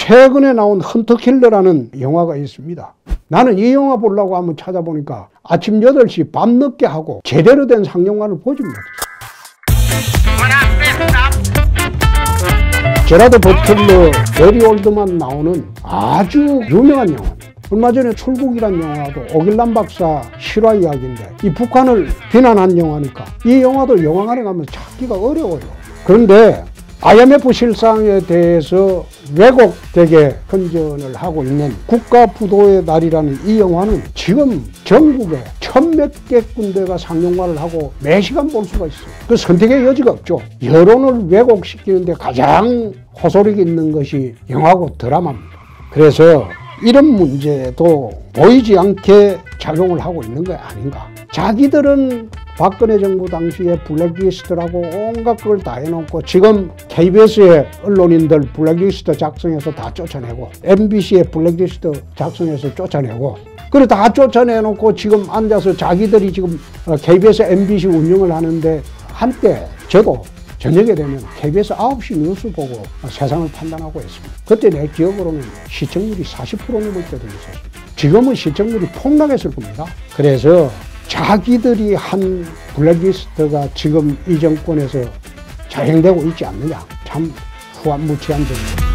최근에 나온 헌터킬러라는 영화가 있습니다. 나는 이 영화 보려고 한번 찾아보니까 아침 8시 밤늦게 하고 제대로 된 상영관을 보지 못했어요. 제라드 버틀러, 게리 올드만 나오는 아주 유명한 영화입니다. 얼마 전에 출국이란 영화도 오길남 박사 실화 이야기인데 이 북한을 비난한 영화니까 이 영화도 영화관에 가면 찾기가 어려워요. 그런데 IMF 실상에 대해서 왜곡되게 선전을 하고 있는 국가부도의 날이라는 이 영화는 지금 전국에 1000몇 개 군데가 상영관을 하고 매시간 볼 수가 있어요. 그 선택의 여지가 없죠. 여론을 왜곡시키는데 가장 호소력이 있는 것이 영화고 드라마입니다. 그래서 이런 문제도 보이지 않게 작용을 하고 있는 게 아닌가. 자기들은 박근혜 정부 당시에 블랙리스트라고 온갖 걸 다 해놓고 지금 KBS의 언론인들 블랙리스트 작성해서 다 쫓아내고 MBC의 블랙리스트 작성해서 쫓아내고 그래 다 쫓아내놓고 지금 앉아서 자기들이 지금 KBS, MBC 운영을 하는데 한때 저도 저녁에 되면 KBS 9시 뉴스 보고 세상을 판단하고 있습니다. 그때 내 기억으로는 시청률이 40% 넘을 때도 있었습니다. 지금은 시청률이 폭락했을 겁니다. 그래서 자기들이 한 블랙리스트가 지금 이 정권에서 자행되고 있지 않느냐. 참 후한무치한 점입니다.